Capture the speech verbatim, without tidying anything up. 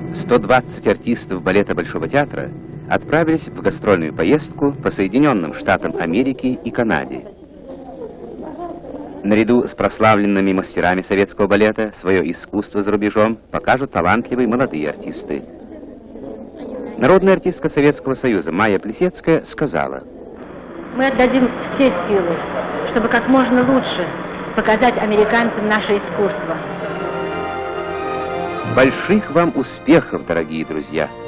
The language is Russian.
сто двадцать артистов балета Большого театра отправились в гастрольную поездку по Соединенным Штатам Америки и Канаде. Наряду с прославленными мастерами советского балета свое искусство за рубежом покажут талантливые молодые артисты. Народная артистка Советского Союза Майя Плисецкая сказала: «Мы отдадим все силы, чтобы как можно лучше показать американцам наше искусство». Больших вам успехов, дорогие друзья!